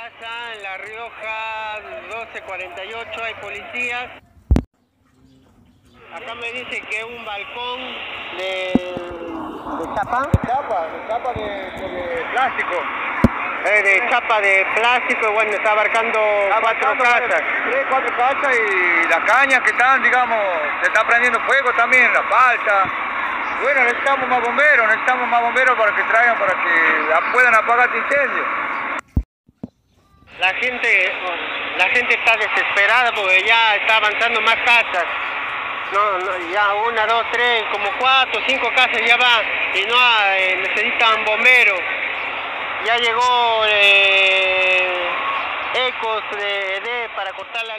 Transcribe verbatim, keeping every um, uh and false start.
casa en La Rioja, doce cuarenta y ocho, hay policías. Acá me dice que un balcón de, de chapa. De chapa, de chapa de, de plástico. Eh, de chapa de plástico, y bueno, está abarcando Está cuatro abarcando casas. Tres, cuatro casas y las cañas que están, digamos, se está prendiendo fuego también, la falta. Bueno, necesitamos más bomberos, necesitamos más bomberos para que traigan, para que puedan apagar este incendio. La gente, la gente está desesperada porque ya está avanzando más casas. No, no, ya una, dos, tres, como cuatro, cinco casas ya va y no eh, necesitan bomberos. Ya llegó eh, Ecos de, de para cortar la